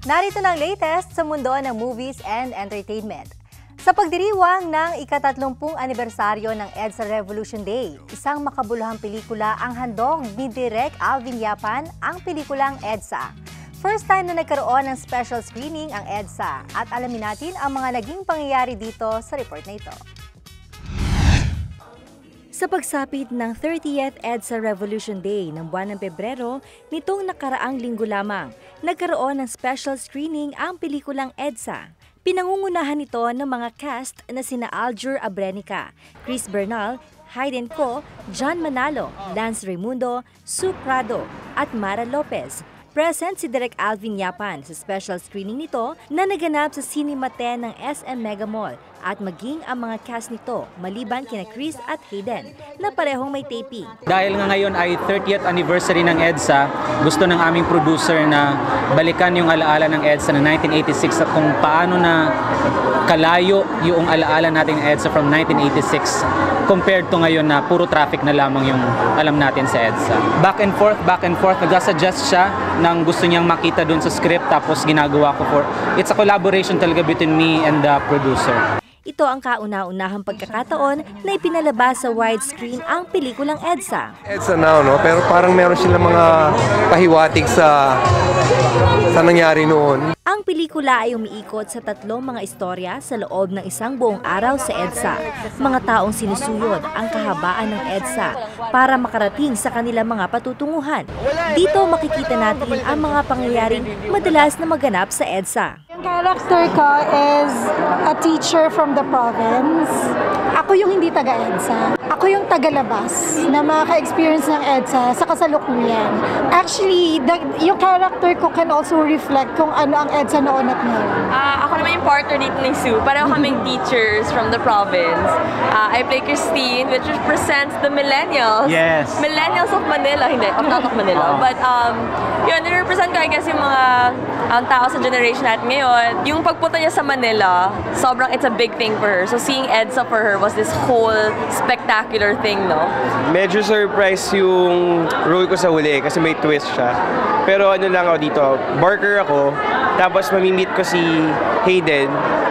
Narito na ang latest sa mundo ng movies and entertainment. Sa pagdiriwang ng ika-30 anibersaryo ng EDSA Revolution Day, isang makabuluhang pelikula ang handog ni Direk Alvin Yapan, ang pelikulang EDSA. First time na nagkaroon ng special screening ang EDSA at alamin natin ang mga naging pangyayari dito sa report na ito. Sa pagsapit ng 30th EDSA Revolution Day ng buwan ng Pebrero, nitong nakaraang linggo lamang, nagkaroon ng special screening ang pelikulang EDSA. Pinangungunahan ito ng mga cast na sina Aljur Abrenica, Chris Bernal, Hayden Co, John Manalo, Lance Raimundo, Sue Prado at Mara Lopez. Present si Direk Alvin Yapan sa special screening nito na naganap sa Cinema 10 ng SM Mega Mall at maging ang mga cast nito maliban kina Chris at Hayden na parehong may taping. Dahil nga ngayon ay 30th anniversary ng EDSA, gusto ng aming producer na balikan yung alaala ng EDSA ng 1986 at kung paano na kalayo yung alaala natin ng EDSA from 1986 compared to ngayon na puro traffic na lamang yung alam natin sa EDSA. Back and forth, nag-suggest siya ng gusto niyang makita dun sa script tapos ginagawa ko it's a collaboration talaga between me and the producer. Ito ang kauna-unahang pagkakataon na ipinalabas sa widescreen ang pelikulang EDSA. EDSA now, no? Pero parang meron silang mga pahiwatig sa nangyari noon. Ang pelikula ay umiikot sa tatlong mga istorya sa loob ng isang buong araw sa EDSA. Mga taong sinusuyod ang kahabaan ng EDSA para makarating sa kanilang mga patutunguhan. Dito makikita natin ang mga pangyayaring madalas na maganap sa EDSA. Yung character ko is a teacher from the province. Ako yung hindi taga-EDSA. Ako yung tagalabas na maka-experience ng EDSA sa kasalukuyan. Actually, yung character ko can also reflect kung ano ang EDSA noon at ngayon. Ako naman yung partner dito ni Sue. Pareho kaming teachers from the province. I play Christine, which represents the millennials. Yes. Millennials of Manila, hindi, not of Manila. But yun, nirepresent ko, I guess, yung mga tao sa generation natin ngayon. Yung pagpunta niya sa Manila, sobrang it's a big thing for her. So seeing EDSA for her was this whole spectacular thing, no? Medyo surprise yung role ko sa huli kasi may twist siya. Pero ano lang ako dito, barker ako, tapos mamimit ko si Hayden.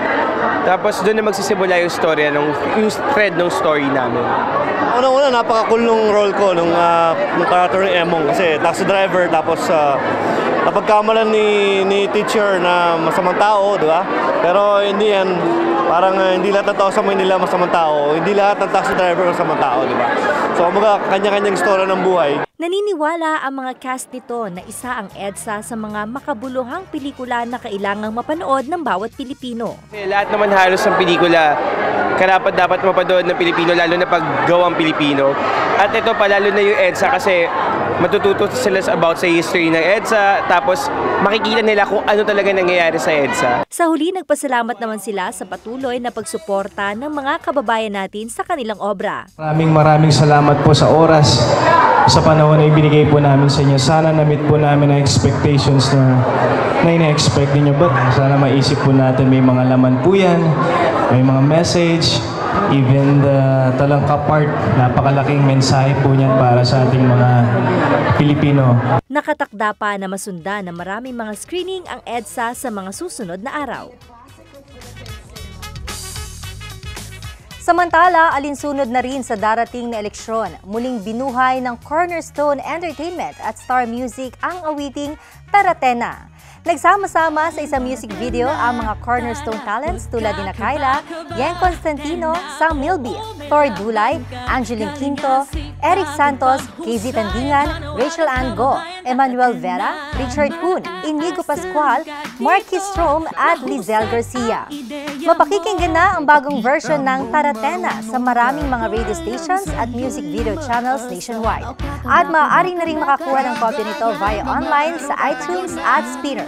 Tapos doon na magsisimula yung storya, yung thread ng story namin. Una-una, napaka-cool nung role ko, nung character ng Emong. Kasi taxi driver, tapos napagkamalan ni teacher na masamang tao, di ba? Pero hindi yan, parang hindi lahat ng tao sa Manila masamang tao. Hindi lahat ng taxi driver masamang tao, di ba? So, kumbaga, kanya-kanyang istorya ng buhay. Naniniwala ang mga cast nito na isa ang EDSA sa mga makabuluhang pelikula na kailangang mapanood ng bawat Pilipino. Kasi lahat naman halos ng pelikula, dapat mapanood ng Pilipino, lalo na pag gawang Pilipino. At ito pa, lalo na yung EDSA kasi matututo sila about sa history ng EDSA, tapos makikita nila kung ano talaga nangyayari sa EDSA. Sa huli, nagpasalamat naman sila sa patuloy na pagsuporta ng mga kababayan natin sa kanilang obra. Maraming salamat po sa oras, sa panahon na ibinigay po namin sa inyo. Sana na-meet po namin ang expectations na ina-expect ninyo. But sana maisip po natin may mga laman po yan, may mga message, even the talangka part, napakalaking mensahe po niyan para sa ating mga Pilipino. Nakatakda pa na masundan na maraming mga screening ang EDSA sa mga susunod na araw. Samantala, alinsunod na rin sa darating na eleksyon, muling binuhay ng Cornerstone Entertainment at Star Music ang awiting Taratena. Nagsama-sama sa isang music video ang mga Cornerstone talents tulad ni Kyla, Yen Constantino, Sam Milby, Thor Dulay, Angeline Quinto, Eric Santos, KZ Tandingan, Rachel Ann Go, Emmanuel Vera, Richard Poon, Inigo Pascual, Marky Strom at Lizelle Garcia. Mapakikinggan na ang bagong version ng Taratena sa maraming mga radio stations at music video channels nationwide. At maaari na rin makakuha ng kopya nito via online sa iTunes at Spinner.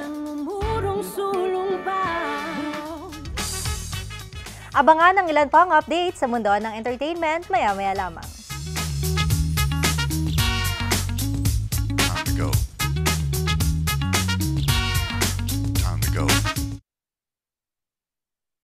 Abangan ang ilan pang updates sa mundo ng entertainment maya-maya lamang.